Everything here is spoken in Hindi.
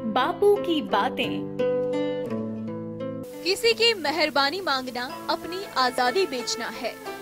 बापू की बातें। किसी की मेहरबानी मांगना अपनी आजादी बेचना है।